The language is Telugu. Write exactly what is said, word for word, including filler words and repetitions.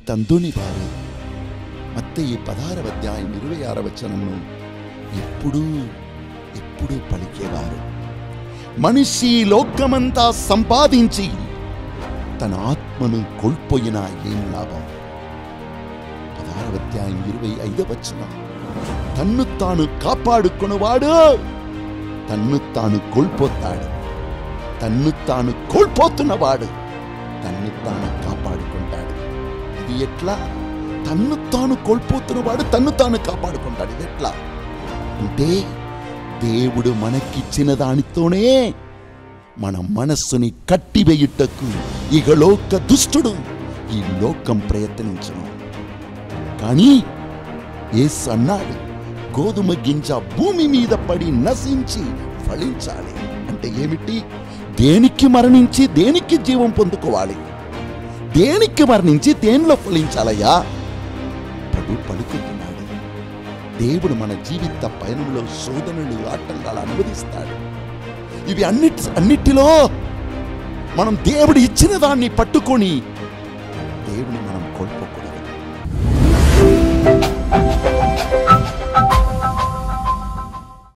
తందుని వారు మత్తయి పదహారవ అధ్యాయం ఇరవై ఆరవ వచనమును ఎప్పుడూ ఎప్పుడూ పలికేవారు. మనిషి లోకమంతా సంపాదించి తన ఆత్మను కోల్పోయినా ఏం లాభం? పదహారవ అధ్యాయం ఇరవై ఐదవ వచనం, తన్ను తాను కాపాడుకున్నవాడు తన్ను తాను కోల్పోతాడు, తన్ను తాను కోల్పోతున్నవాడు తన్ను తాను కాపాడుకుంటాడు. ఇది ఎట్లా? తన్ను తాను కోల్పోతున్నవాడు తన్ను తాను కాపాడుకుంటాడు. ఇది ఎట్లా అంటే, దేవుడు మనకిచ్చిన దానితోనే మన మనస్సుని కట్టివేయుటకు ఇహలోక దుష్టుడు ఈ లోకం ప్రయత్నించును. కానీ యేసు అన్నాడు, గోధుమ గింజ భూమి మీద పడి నశించి ఫలించాలి. అంటే ఏమిటి? దేనికి మరణించి దేనికి జీవం పొందుకోవాలి? దేనికి మరణించి దేనిలో ఫలించాలయ్యా? ప్రభు పలుకుతున్నాడు. దేవుడు మన జీవిత పయనంలో శోధనలు ఆటంకాలు అనువదిస్తాడు. ఇవి అన్నిటి అన్నిటిలో మనం దేవుడు ఇచ్చిన దాన్ని పట్టుకొని